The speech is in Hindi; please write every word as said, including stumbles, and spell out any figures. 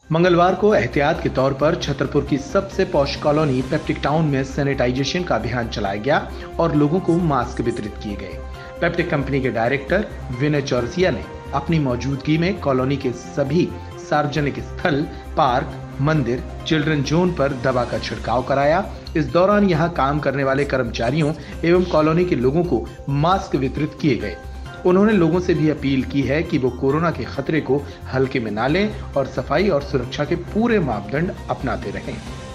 मंगलवार को एहतियात के तौर पर छतरपुर की सबसे पॉश कॉलोनी पेप्टिक टाउन में सैनिटाइजेशन का अभियान चलाया गया और लोगों को मास्क वितरित किए गए। पेप्टिक कंपनी के डायरेक्टर विनय चौरसिया ने अपनी मौजूदगी में कॉलोनी के सभी सार्वजनिक स्थल, पार्क, मंदिर, चिल्ड्रन जोन पर दवा का छिड़काव कराया। इस दौरान यहां काम करने वाले कर्मचारियों एवं कॉलोनी के लोगों को मास्क वितरित किए गए। उन्होंने लोगों से भी अपील की है कि वो कोरोना के खतरे को हल्के में ना लें और सफाई और सुरक्षा के पूरे मापदंड अपनाते रहें।